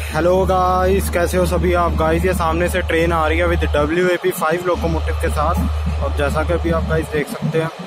Hello guys, कैसे हो सभी आप गाइस। ये सामने से ट्रेन आ रही है विद WAP5 लोकोमोटिव के साथ। और जैसा कि अभी आप गाइस देख सकते हैं,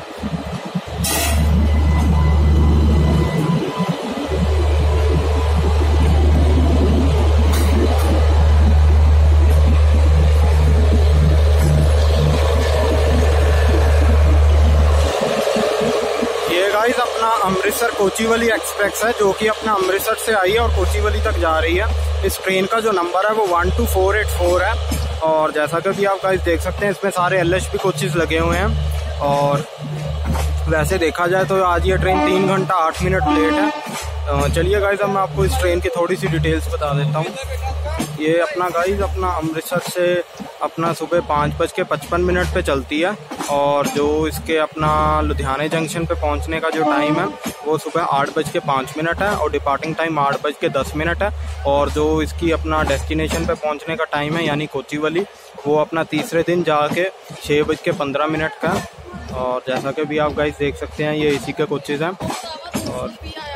गाइस अपना अमृतसर कोचीवली एक्सप्रेस है, जो कि अपना अमृतसर से आई है और कोचीवली तक जा रही है। इस ट्रेन का जो नंबर है वो 12484 है। और जैसा कि भी आप गाइस देख सकते हैं, इसमें सारे LHP कोचेस लगे हुए हैं। और वैसे देखा जाए तो आज ये ट्रेन 3 घंटा 8 मिनट लेट है। चलिए गाइस, अब मैं आपको इस ट्रेन की थोड़ी सी डिटेल्स बता देता हूँ। ये अपना गाइस अपना अमृतसर से अपना सुबह 5:55 पे चलती है। और जो इसके अपना लुधियाने जंक्शन पे पहुंचने का जो टाइम है वो सुबह 8:05 है। और डिपार्टिंग टाइम 8:10 है। और जो इसकी अपना डेस्टिनेशन पे पहुंचने का टाइम है यानी कोचीवली, वो अपना तीसरे दिन जाके 6:15 का। और जैसा कि भी आप गाइस देख सकते हैं, ये इसी के कोचेज हैं। और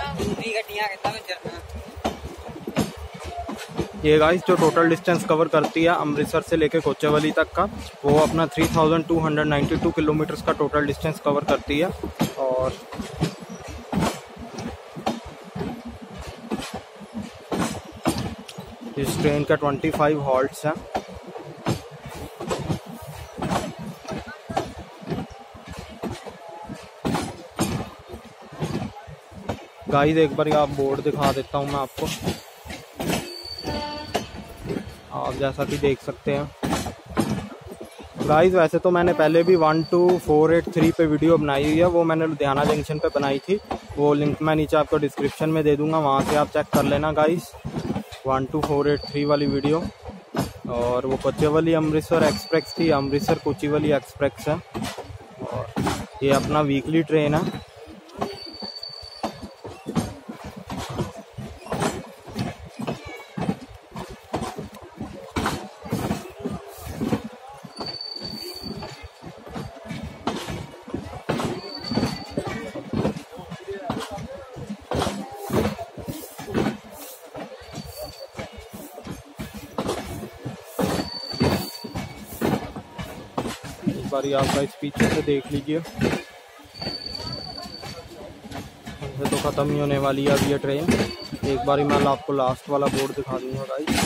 ये गाइस जो टोटल डिस्टेंस कवर करती है अमृतसर से लेके कोचीवली तक का, वो अपना 3292 किलोमीटर का टोटल डिस्टेंस कवर करती है। और इस ट्रेन का 25 हॉल्ट्स हैं। गाइस एक बार आप बोर्ड दिखा देता हूँ मैं आपको, आप जैसा कि देख सकते हैं। गाइस वैसे तो मैंने पहले भी 12483 पे वीडियो बनाई हुई है, वो मैंने लुधियाना जंक्शन पे बनाई थी। वो लिंक मैं नीचे आपको डिस्क्रिप्शन में दे दूंगा, वहाँ से आप चेक कर लेना गाइस, 12483 वाली वीडियो। और वो कोचीवली अमृतसर एक्सप्रेस थी, अमृतसर कोचीवली एक्सप्रेस है। और ये अपना वीकली ट्रेन है। बारी आपका इस पीछे से देख लीजिए, तो ख़त्म ही होने वाली है अब ये ट्रेन। एक बारी मैं आपको लास्ट वाला बोर्ड दिखा दूंगा गाइस।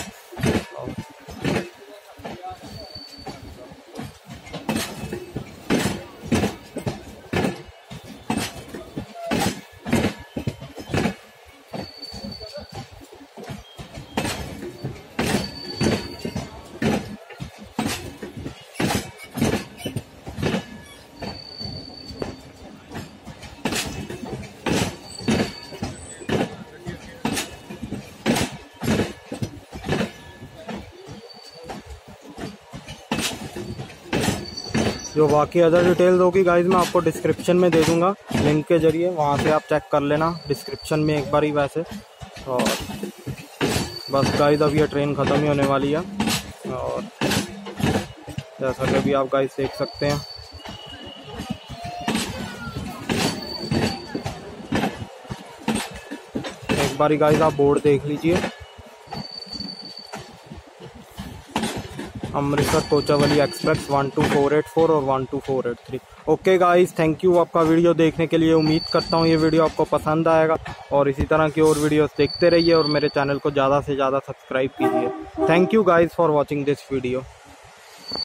जो बाकी अदर डिटेल्स होगी गाइज मैं आपको डिस्क्रिप्शन में दे दूंगा लिंक के जरिए, वहाँ से आप चेक कर लेना डिस्क्रिप्शन में एक बार ही वैसे। और बस गाइज अब ये ट्रेन ख़त्म ही होने वाली है। और जैसा कि अभी आप गाइज देख सकते हैं, एक बार गाइज आप बोर्ड देख लीजिए, अमृतसर कोचीवली एक्सप्रेस 12484 और 12483। ओके गाइस, थैंक यू आपका वीडियो देखने के लिए। उम्मीद करता हूँ ये वीडियो आपको पसंद आएगा और इसी तरह की और वीडियोस देखते रहिए और मेरे चैनल को ज़्यादा से ज़्यादा सब्सक्राइब कीजिए। Thank you guys for watching this video.